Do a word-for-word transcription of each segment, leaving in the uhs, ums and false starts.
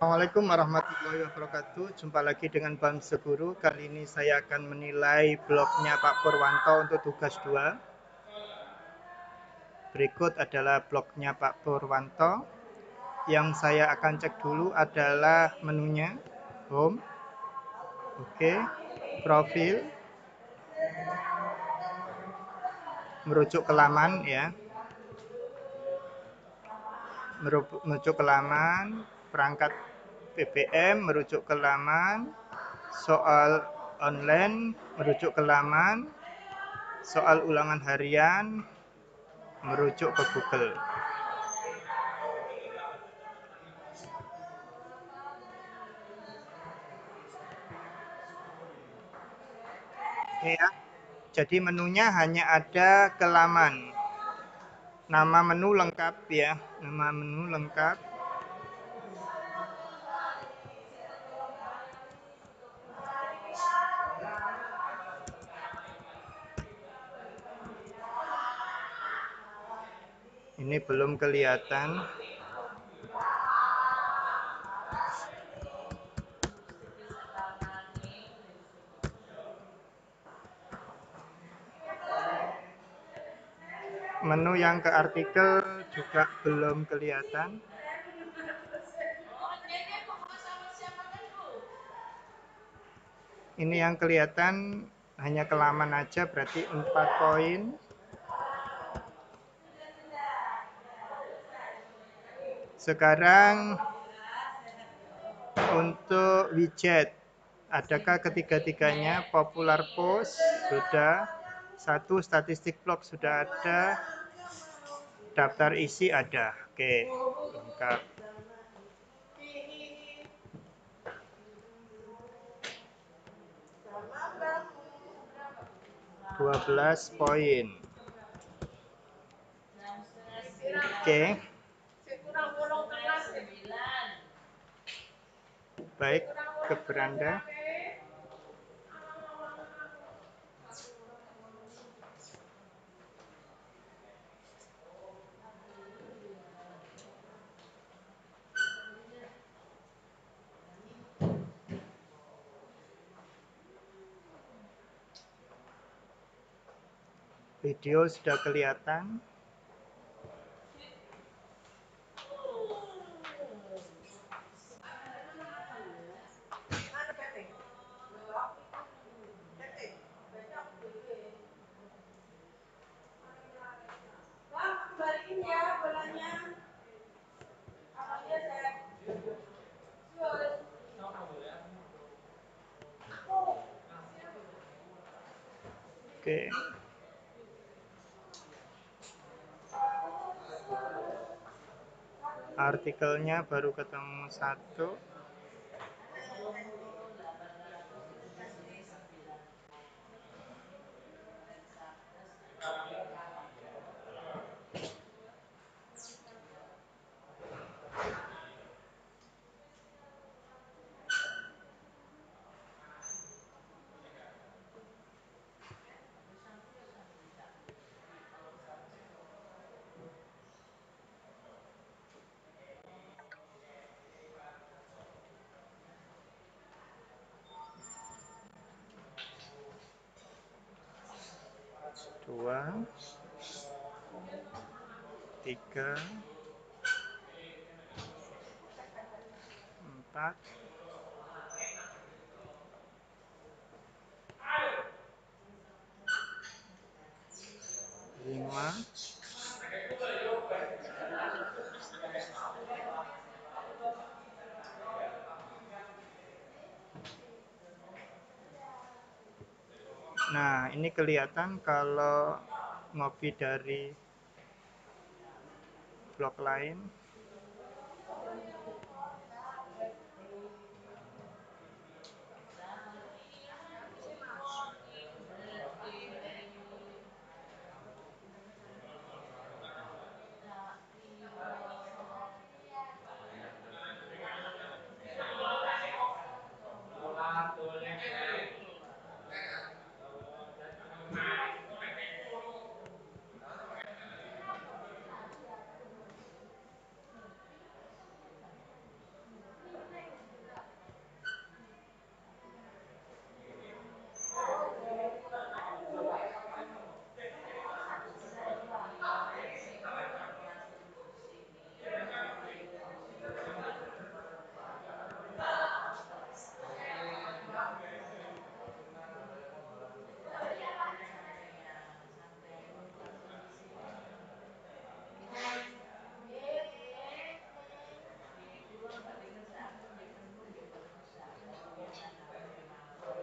Assalamualaikum warahmatullahi wabarakatuh. Jumpa lagi dengan Bang Seguru. Kali ini saya akan menilai blognya Pak Purwanto untuk tugas dua. Berikut adalah blognya Pak Purwanto. Yang saya akan cek dulu adalah menunya. Home. Oke. Profil. Merujuk ke laman ya. Merujuk ke laman. Perangkat B B M merujuk ke laman. Soal online merujuk ke laman. Soal ulangan harian merujuk ke Google. Ya, jadi menunya hanya ada ke laman. Nama menu lengkap ya, nama menu lengkap. Ini belum kelihatan. Menu yang ke artikel juga belum kelihatan. Ini yang kelihatan hanya ke laman aja, berarti empat poin. Sekarang untuk widget, adakah ketiga-tiganya? Popular post sudah, satu statistik blog sudah ada, daftar isi ada. Oke, lengkap. dua belas poin. Oke. Baik, ke beranda. Video sudah kelihatan. Oke. Artikelnya baru ketemu satu. Dua, tiga, empat, lima, nah ini kelihatan kalau ngopi dari blog lain.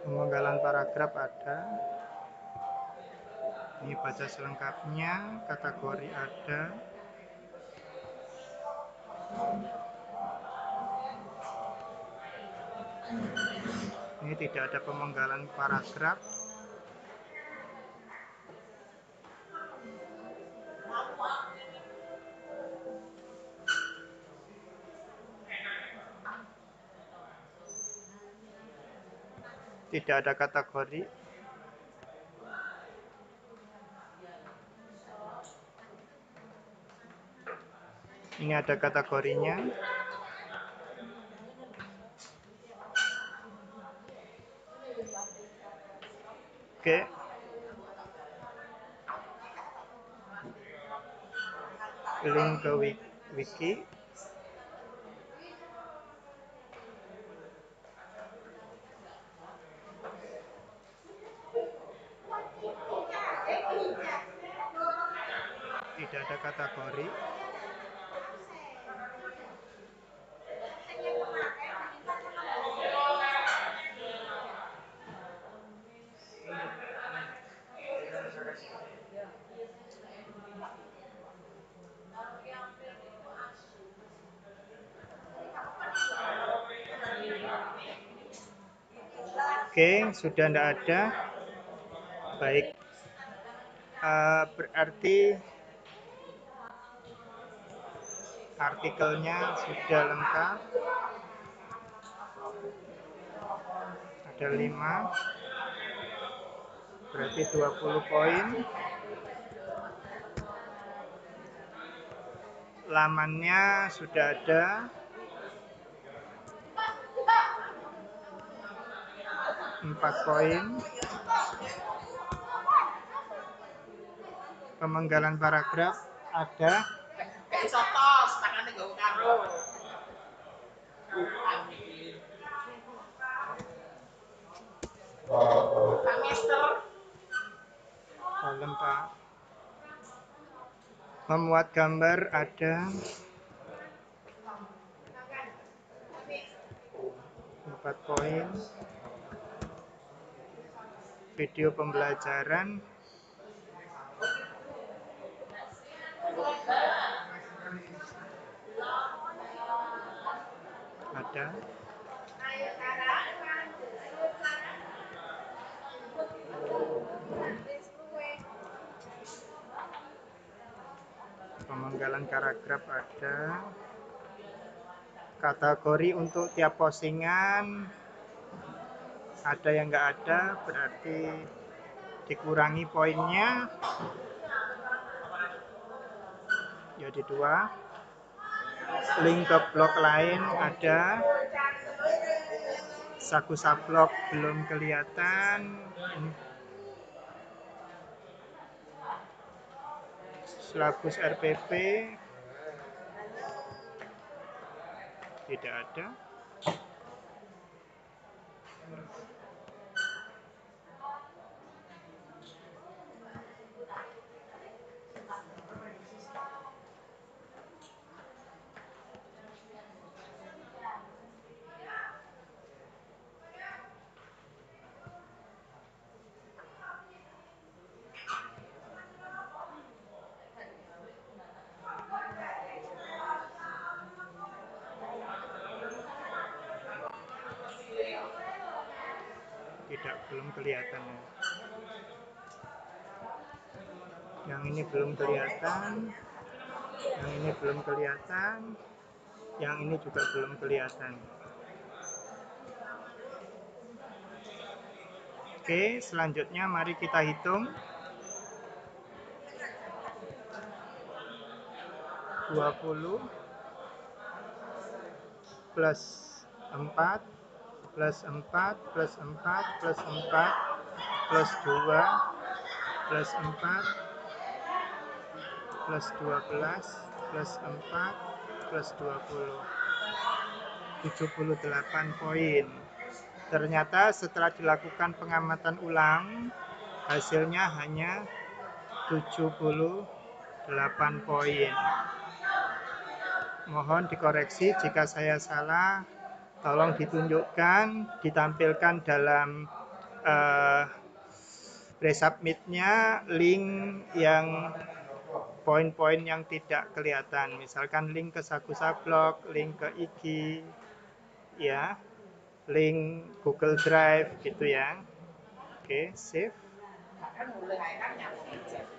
Pemenggalan paragraf ada. Ini baca selengkapnya, kategori ada. Ini tidak ada pemenggalan paragraf. Tidak ada kategori. Ini ada kategorinya. Oke. Link ke wiki. Tidak ada kategori. Oke, sudah tidak ada. Baik. Uh, berarti artikelnya sudah lengkap. Ada lima. Berarti dua puluh poin. Lamannya sudah ada. empat poin. Pemenggalan paragraf ada. Dalam Pak. Memuat gambar ada. empat poin. Video pembelajaran ada. Pemenggalan paragraf ada. Kategori untuk tiap postingan ada yang nggak ada, berarti dikurangi poinnya jadi dua. Link ke blog lain ada. Sakusa blog belum kelihatan. Ini Silabus R P P tidak ada. Tidak, belum kelihatan. Yang ini belum kelihatan. Yang ini belum kelihatan. Yang ini juga belum kelihatan. Oke, selanjutnya mari kita hitung. dua puluh plus empat plus empat plus empat plus empat plus dua plus empat plus dua belas plus empat plus dua puluh. tujuh puluh delapan poin. Ternyata setelah dilakukan pengamatan ulang, hasilnya hanya tujuh puluh delapan poin. Mohon dikoreksi jika saya salah. Tolong ditunjukkan, ditampilkan dalam uh, resubmitnya link yang poin-poin yang tidak kelihatan, misalkan link ke Sakusa Blog, link ke I G, ya, link Google Drive gitu ya. Oke, save.